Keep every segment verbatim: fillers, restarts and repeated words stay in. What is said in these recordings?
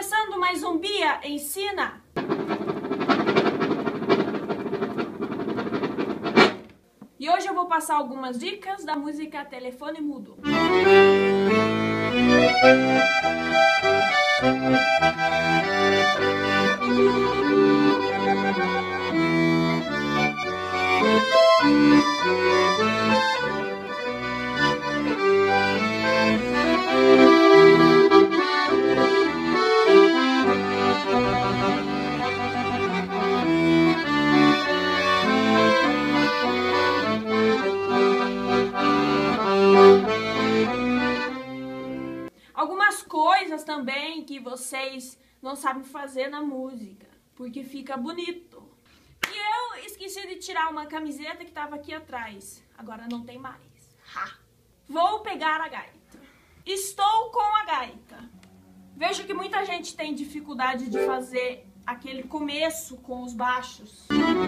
começando mais um Bia Ensina! E hoje eu vou passar algumas dicas da música Telefone Mudo. Algumas coisas também que vocês não sabem fazer na música, porque fica bonito. E eu esqueci de tirar uma camiseta que estava aqui atrás. Agora não tem mais. Ha! Vou pegar a gaita. Estou com a gaita. Vejo que muita gente tem dificuldade de fazer aquele começo com os baixos.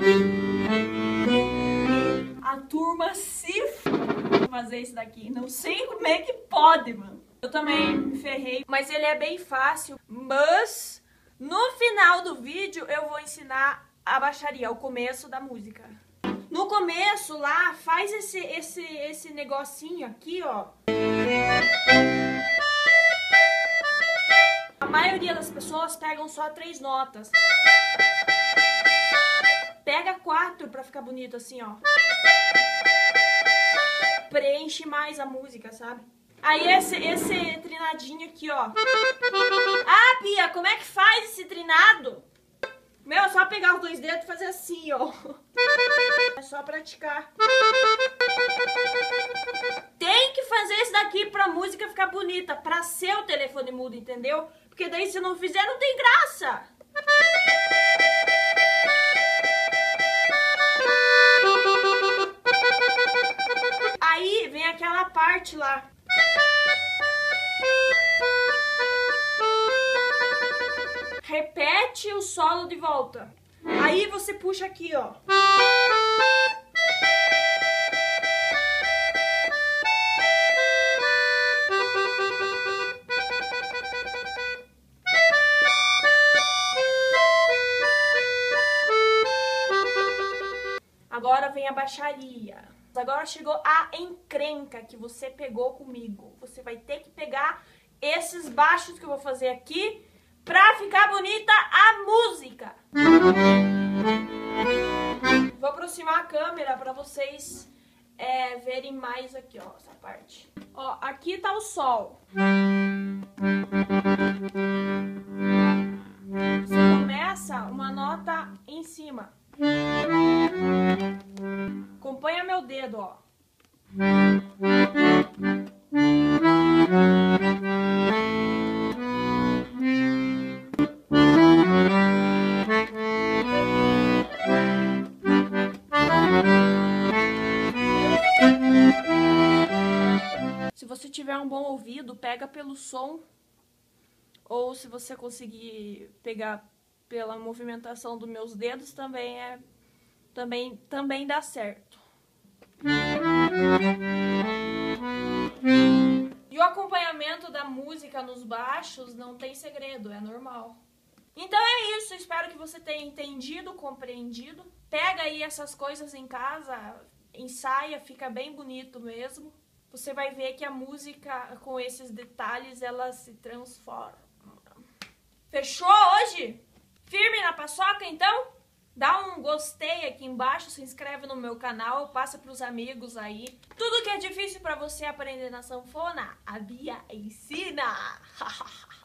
A turma se f... fazer isso daqui. Não sei como é que pode, mano. Eu também me ferrei, mas ele é bem fácil. Mas no final do vídeo eu vou ensinar a baixaria, o começo da música. No começo lá, faz esse, esse, esse negocinho aqui, ó. A maioria das pessoas pegam só três notas. Pega quatro pra ficar bonito assim, ó. Preenche mais a música, sabe? Aí esse, esse trinadinho aqui, ó. Ah, Bia, como é que faz esse trinado? Meu, é só pegar os dois dedos e fazer assim, ó. É só praticar. Tem que fazer isso daqui pra música ficar bonita, pra ser o telefone mudo, entendeu? Porque daí se não fizer, não tem graça. Aí vem aquela parte lá. Repete o solo de volta. Aí você puxa aqui, ó. Agora vem a baixaria. Agora chegou a encrenca que você pegou comigo. Você vai ter que pegar esses baixos que eu vou fazer aqui pra ficar bonita a música. Vou aproximar a câmera pra vocês é, verem mais aqui, ó, essa parte. Ó, aqui tá o sol. Você começa uma nota em cima. Acompanha meu dedo, ó. Se você tiver um bom ouvido, pega pelo som. Ou se você conseguir pegar pela movimentação dos meus dedos, também é também também dá certo. E o acompanhamento da música nos baixos não tem segredo, é normal. Então é isso, espero que você tenha entendido, compreendido. Pega aí essas coisas em casa, ensaia, fica bem bonito mesmo. Você vai ver que a música com esses detalhes, ela se transforma. Fechou hoje? Firme na paçoca, então? Dá um gostei aqui embaixo, se inscreve no meu canal, passa pros amigos aí. Tudo que é difícil pra você aprender na sanfona, a Bia ensina!